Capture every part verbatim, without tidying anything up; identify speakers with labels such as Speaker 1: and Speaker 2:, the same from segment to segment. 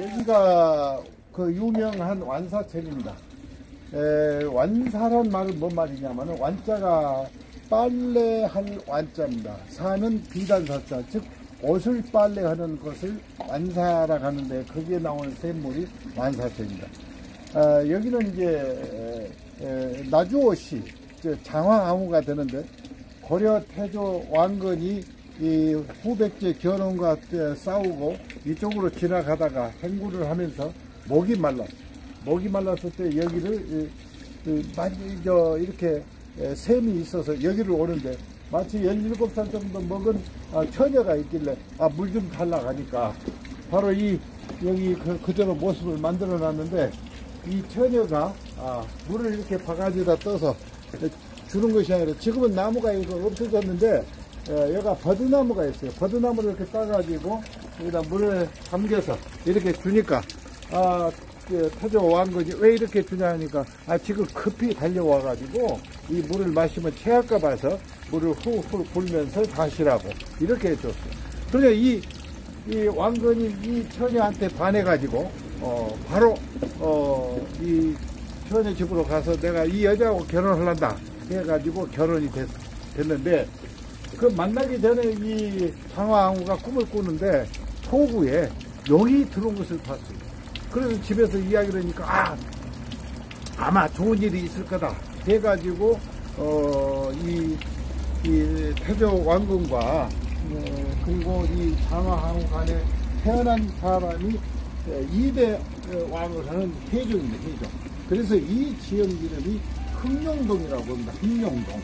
Speaker 1: 여기가 그 유명한 완사천입니다. 에, 완사란 말은 뭔 말이냐면 완자가 빨래할 완자입니다. 사는 비단사자, 즉 옷을 빨래하는 것을 완사라고 하는데 거기에 나오는 샘물이 완사천입니다. 아, 여기는 이제 에, 에, 나주옷이 장화항우가 되는데 고려 태조 왕건이 이 후백제 견훤과 싸우고 이쪽으로 지나가다가 행군을 하면서 목이 말랐어. 목이 말랐을 때 여기를 저 이렇게 샘이 있어서 여기를 오는데 마치 열일곱 살 정도 먹은 처녀가 있길래 아, 물 좀 달라고 하니까 바로 이 여기 그, 그대로 모습을 만들어 놨는데 이 처녀가 아, 물을 이렇게 바가지에다 떠서 주는 것이 아니라 지금은 나무가 이거 없어졌는데 예, 여기가 버드나무가 있어요. 버드나무를 이렇게 따가지고 여기다 물을 담겨서 이렇게 주니까 아, 그 태조 왕건이 왜 이렇게 주냐 하니까 아, 지금 급히 달려와가지고 이 물을 마시면 체할까 봐서 물을 훌훌 불면서 가시라고 이렇게 해줬어요. 그러니까 이, 이 왕건이 이 처녀한테 반해가지고 어, 바로 어, 이 처녀 집으로 가서 내가 이 여자하고 결혼을 한다 해가지고 결혼이 됐, 됐는데 그 만나기 전에 이 장화항우가 꿈을 꾸는데 포구에 용이 들어온 것을 봤어요. 그래서 집에서 이야기를 하니까 아, 아마 좋은 일이 있을 거다 해가지고 어, 이, 이 태조 왕건과 어, 그리고 이 장화항우 간에 태어난 사람이 이 대 왕을 하는 태종입니다. 태종. 그래서 이 지역 이름이 흑룡동이라고 합니다. 흑룡동.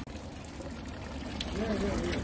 Speaker 1: 네, 네, 네.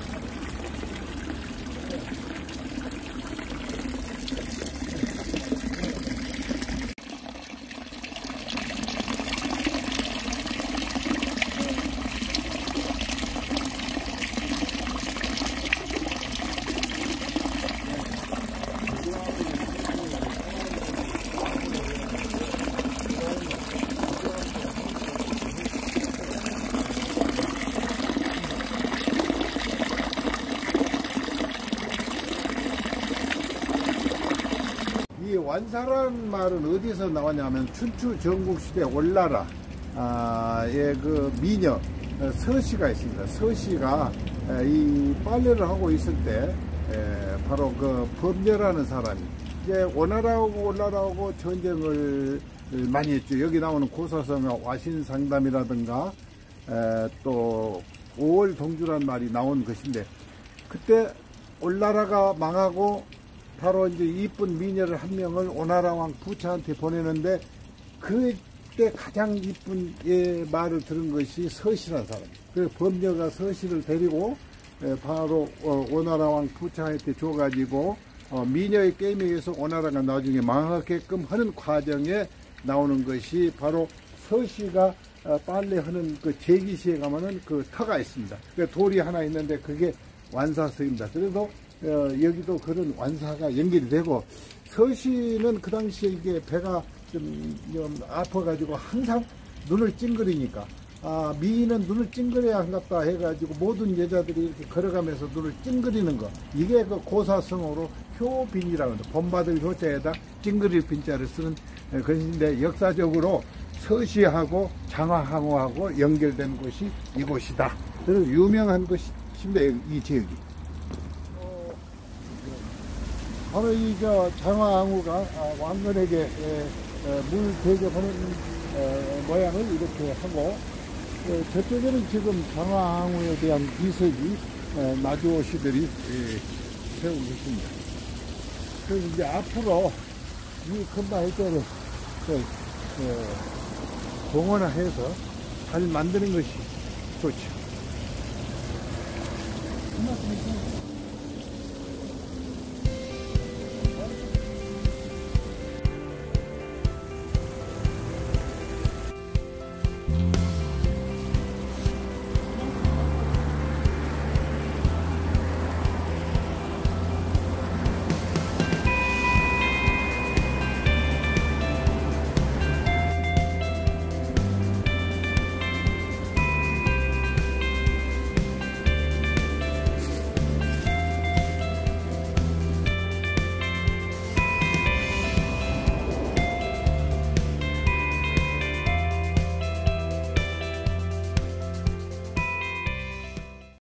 Speaker 1: 이 완사라는 말은 어디서 나왔냐면 춘추 전국시대 올나라의 아, 그 미녀 서씨가 있습니다. 서씨가 이 빨래를 하고 있을 때 에, 바로 그 범녀라는 사람이 이제 오나라하고 올나라하고 전쟁을 많이 했죠. 여기 나오는 고사성어 와신상담이라든가 에, 또 오월 동주란 말이 나온 것인데 그때 올나라가 망하고 바로 이제 이쁜 미녀를 한 명을 오나라 왕 부차한테 보내는데 그때 가장 이쁜 예, 말을 들은 것이 서씨라는 사람. 그 범녀가 서씨를 데리고 예, 바로 어, 오나라 왕 부차한테 줘가지고 어, 미녀의 게임에 의해서 오나라가 나중에 망하게끔 하는 과정에 나오는 것이 바로 서씨가 어, 빨래하는 그 제기시에 가면은 그 터가 있습니다. 그 돌이 하나 있는데 그게 완사서입니다. 그래서 어, 여기도 그런 완사가 연결이 되고 서씨는 그 당시에 이게 배가 좀, 좀 아파가지고 항상 눈을 찡그리니까 아, 미인은 눈을 찡그려야 한갑다 해가지고 모든 여자들이 이렇게 걸어가면서 눈을 찡그리는 거 이게 그 고사성어로 효빈이라고 합니다. 본받을 효자에다 찡그릴 빈자를 쓰는 것인데 역사적으로 서씨하고 장화항우하고 연결된 곳이 이곳이다. 그래서 유명한 곳입니다. 이 지역이. 바로 이 저 장화항우가 아, 왕건에게 에, 에, 물 대접하는 에, 모양을 이렇게 하고 에, 저쪽에는 지금 장화항우에 대한 비석이 에, 나주오시들이 세우고 있습니다. 그래서 이제 앞으로 이 금방해결을 공원화해서 잘 만드는 것이 좋죠.